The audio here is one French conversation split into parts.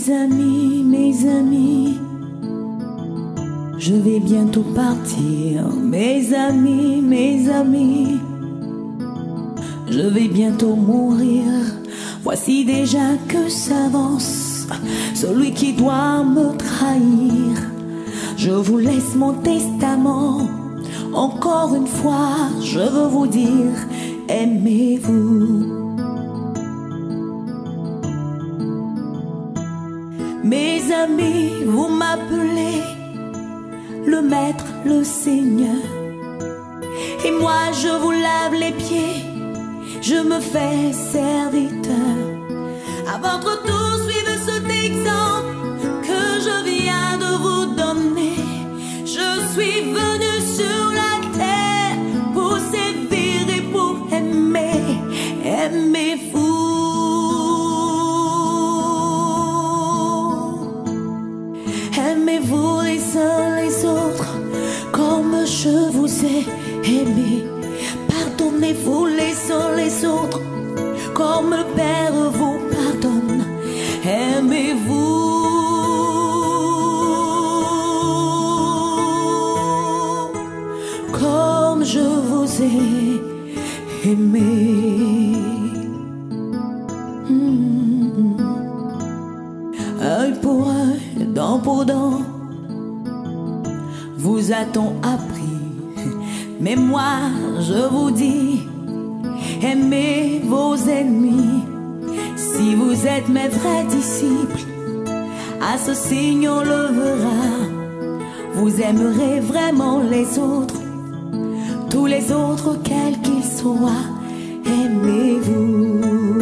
mes amis, je vais bientôt partir. Mes amis, je vais bientôt mourir. Voici déjà que s'avance celui qui doit me trahir. Je vous laisse mon testament. Encore une fois, je veux vous dire, aimez-vous. Mes amis, vous m'appelez le Maître, le Seigneur. Et moi, je vous lave les pieds, je me fais serviteur. À votre tour, suivez cet exemple que je viens de vous donner. Je suis venu sur la terre pour servir et pour aimer. Aimez-vous. Aimez-vous les uns les autres comme je vous ai aimé. Pardonnez-vous les uns les autres comme le Père vous pardonne. Aimez-vous comme je vous ai aimé. Œil pour œil, dent pour dent, vous a-t-on appris? Mais moi, je vous dis, aimez vos ennemis. Si vous êtes mes vrais disciples, à ce signe on le verra. Vous aimerez vraiment les autres, tous les autres quels qu'ils soient. Aimez-vous.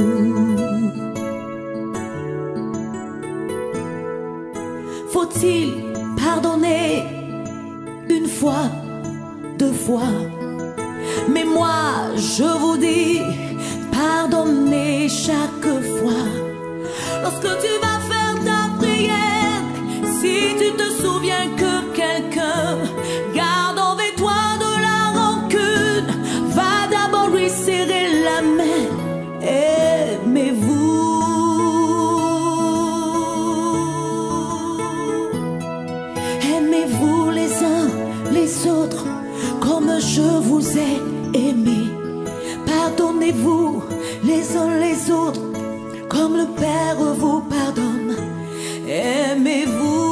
Faut-il pardonner une fois, deux fois? Mais moi, je vous dis, pardonnez chaque fois. Lorsque tu vas faire ta prière, si tu te souviens que quelqu'un garde envers toi de la rancune, va d'abord lui serrer la main. Aimez-vous. Aimez-vous les uns les autres comme je vous ai aimé. Pardonnez-vous les uns les autres comme le Père vous pardonne. Aimez-vous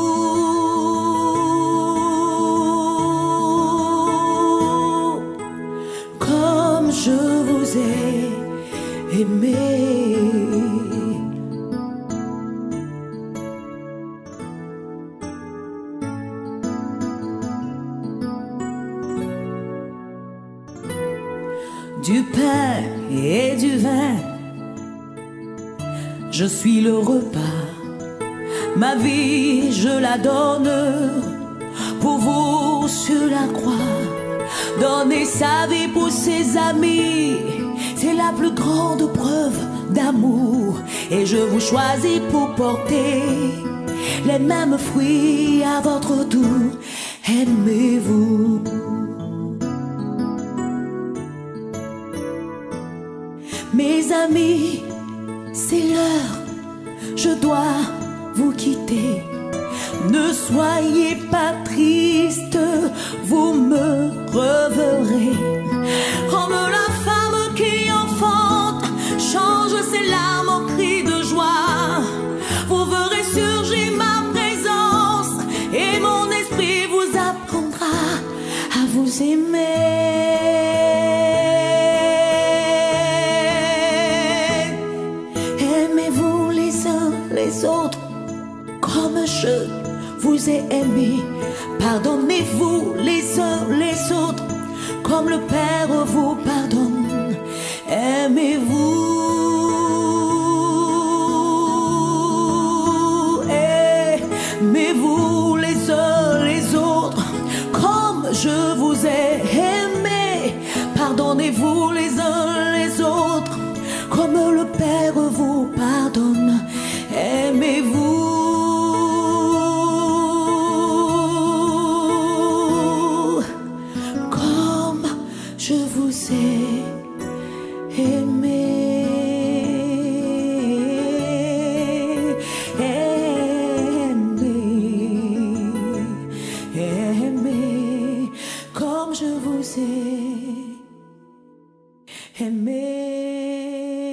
comme je vous ai aimé. Du pain et du vin, je suis le repas. Ma vie, je la donne pour vous sur la croix. Donner sa vie pour ses amis, c'est la plus grande preuve d'amour. Et je vous choisis pour porter les mêmes fruits à votre tour. Aimez-vous. Mes amis, c'est l'heure, je dois vous quitter. Ne soyez pas tristes, vous me reverrez. Comme la femme qui enfante change ses larmes en cris de joie. Vous verrez surgir ma présence et mon esprit vous apprendra à vous aimer. Les autres comme je vous ai aimé. Pardonnez-vous les uns les autres comme le Père vous pardonne. Aimez-vous. Aimez-vous les uns les autres comme je vous ai aimé. Pardonnez-vous les uns les autres comme le Père vous pardonne. Aimez-vous. Comme je vous ai aimé. osé aimer.